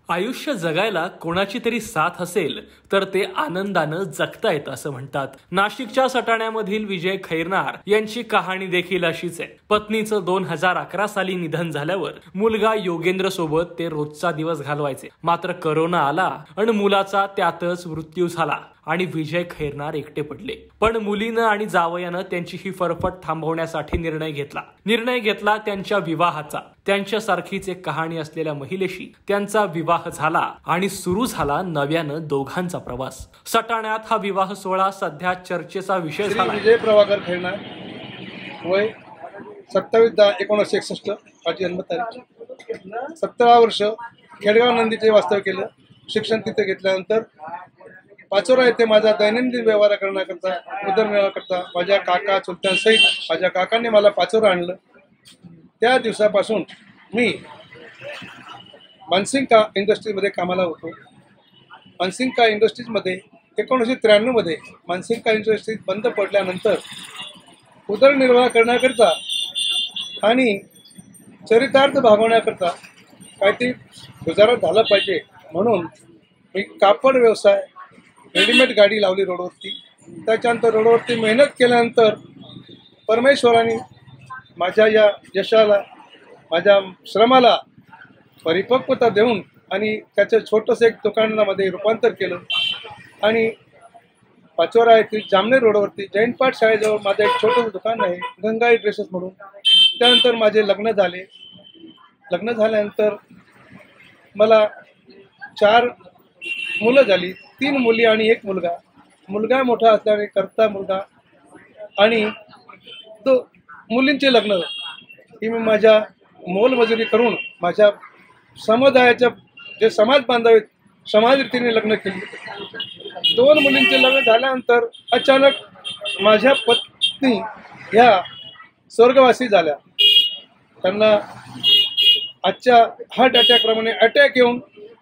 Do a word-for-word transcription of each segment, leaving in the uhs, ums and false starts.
आयुष्य जगायला कोणाची तरी साथ असेल तर ते आनंदानं जगता येतं असं म्हणतात. नाशिकच्या सटाण्यामधील विजय खैरनार यांची कहाणी देखील अशीच आहे. पत्नीचं दोन हजार अकरा साली निधन झाल्यावर मुलगा योगेंद्र सोबत ते रोजचा दिवस घालवायचे. मात्र करोना आला आणि मुलाचा त्यातच मृत्यू झाला आणि विजय खैरनार एकटे पडले. पण मुलीनं आणि जावयानं त्यांची ही फरफट थांबवण्यासाठी निर्णय घेतला. निर्णय घेतला त्यांच्या विवाहाचा. त्यांच्यासारखीच एक कहाणी असलेल्या महिलेशी त्यांचा विवाह झाला आणि सुरू झाला नव्यानं दोघांचा प्रवास. सटाण्यात हा विवाह सोहळा सध्या चर्चेचा विषय झाला. विजय प्रभाकर खैरनार, वय सत्तावीस दहा एकोणीसशे एकसष्ट, माझी जन्मतारीख. सतरा वर्ष खेडगाव नंदीचे वास्तव्य केलं. शिक्षण तिथे घेतल्यानंतर पाचोरा येथे माझा दैनंदिन व्यवहार करण्याकरता उदरनिर्वाहाकरता माझ्या काका चुलत्यांसहित माझ्या काकांनी मला पाचोरा आणलं. त्या दिवसापासून मी मानसिंगका इंडस्ट्रीजमध्ये कामाला होतो. मानसिंगका इंडस्ट्रीजमध्ये एकोणीसशे त्र्याण्णवमध्ये मानसिंगका इंडस्ट्रीज बंद पडल्यानंतर उदरनिर्वाह करण्याकरता आणि चरितार्थ भागवण्याकरता काहीतरी गुजारा झाला पाहिजे म्हणून मी कापड व्यवसाय, रेडीमेड गाडी लावली रोडवरती. त्याच्यानंतर रोडवरती मेहनत केल्यानंतर परमेश्वराने माझ्या या यशाला, माझ्या श्रमाला परिपक्वता देऊन आणि त्याचं छोटंसं एक दुकानामध्ये रूपांतर केलं. आणि पाचोरा येथील जामनेर रोडवरती जैनपाठ शाळेजवळ माझं एक छोटंसं दुकान आहे, गंगाई ड्रेसेस म्हणून. त्यानंतर माझे लग्न झाले. लग्न झाल्यानंतर मला चार मुलं झाली, तीन मुली आणि एक मुलगा. मुलगा मोठा असल्याने करता मुलगा आणि तो मुलींचे लग्न ही मी माझ्या मोलमजुरी करून माझ्या समुदायाच्या जे समाज बांधव आहेत समाज रीतीने लग्न केली. दोन मुलींचे लग्न झाल्यानंतर अचानक माझ्या पत्नी ह्या स्वर्गवासी झाल्या. त्यांना आजच्या हार्ट अटॅकप्रमाणे अटॅक येऊन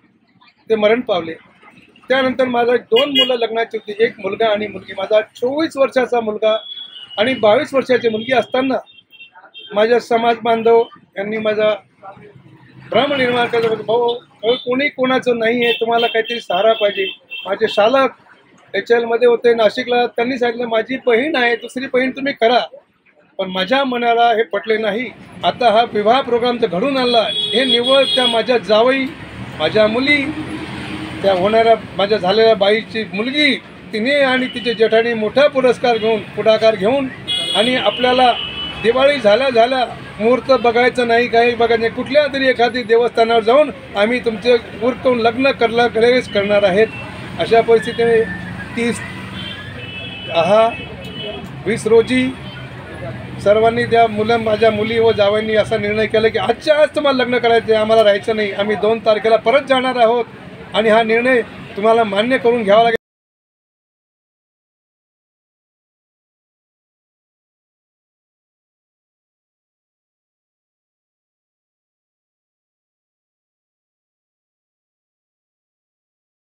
ते मरण पावले. त्यानंतर माझा दोन मुलं लग्नाची होती, एक मुलगा आणि मुलगी. माझा चोवीस वर्षाचा मुलगा आणि बावीस वर्षाची मुलगी असताना माझ्या समाज बांधव यांनी माझा भ्रम निर्माण केला, भाऊ कोणी कोणाचं नाही आहे, तुम्हाला काहीतरी सहारा पाहिजे. माझे शालक एच एलमध्ये होते नाशिकला, त्यांनी सांगितलं माझी बहीण आहे, दुसरी बहीण तुम्ही करा. पण माझ्या मनाला हे पटले नाही. आता हा विवाह प्रोग्राम तर घडून आणला, हे निव्वळ त्या माझ्या जावई, माझ्या मुली, त्या होणाऱ्या माझ्या झालेल्या बाईची मुलगी तिने आणि तिचे जेठाणी मोठा पुरस्कार घेऊन पुढाकार घेऊन आणि आपल्याला दिवाळी झाल्या झाल्या मुहूर्त बघायचं नाही, काही बघायचं नाही, कुठल्या तरी एखादी देवस्थानावर जाऊन आम्ही तुमचे उरकून लग्न करला लगेच करणार आहेत. अशा परिस्थितीने तीस दहा वीस रोजी सर्वांनी त्या मुलं माझ्या मुली व जावांनी असा निर्णय केला की आजच्या आज तुम्हाला लग्न करायचं आहे, आम्हाला राहायचं नाही, आम्ही दोन तारखेला परत जाणार आहोत आणि हा निर्णय तुम्हाला मान्य करून घ्यावा लागेल.